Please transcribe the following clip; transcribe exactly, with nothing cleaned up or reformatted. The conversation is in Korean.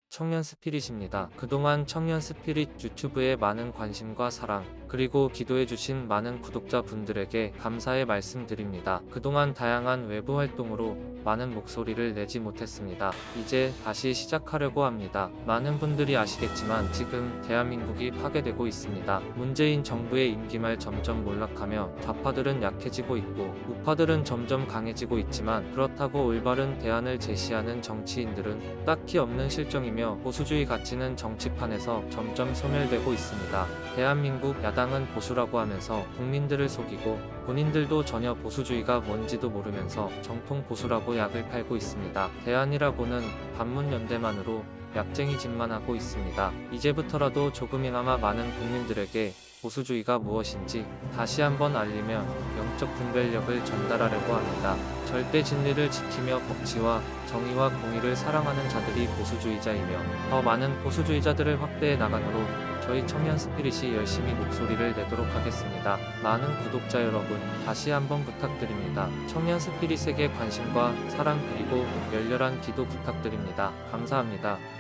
청년 스피릿입니다. 그동안 청년 스피릿 유튜브에 많은 관심과 사랑, 그리고 기도해주신 많은 구독자분들에게 감사의 말씀드립니다. 그동안 다양한 외부 활동으로 많은 목소리를 내지 못했습니다. 이제 다시 시작하려고 합니다. 많은 분들이 아시겠지만 지금 대한민국이 파괴되고 있습니다. 문재인 정부의 임기 말 점점 몰락하며 좌파들은 약해지고 있고 우파들은 점점 강해지고 있지만, 그렇다고 올바른 대안을 제시하는 정치인들은 딱히 없는 실정이며 보수주의 가치는 정치판에서 점점 소멸되고 있습니다. 대한민국 야당은 보수라고 하면서 국민들을 속이고 본인들도 전혀 보수주의가 뭔지도 모르면서 정통 보수라고 약을 팔고 있습니다. 대안이라고는 반문연대만으로 약쟁이 짓만 하고 있습니다. 이제부터라도 조금이나마 많은 국민들에게 보수주의가 무엇인지 다시 한번 알리며 영적 분별력을 전달하려고 합니다. 절대 진리를 지키며 법치와 정의와 공의를 사랑하는 자들이 보수주의자이며, 더 많은 보수주의자들을 확대해 나가므로 저희 청년 스피릿이 열심히 목소리를 내도록 하겠습니다. 많은 구독자 여러분, 다시 한번 부탁드립니다. 청년 스피릿에게 관심과 사랑 그리고 열렬한 기도 부탁드립니다. 감사합니다.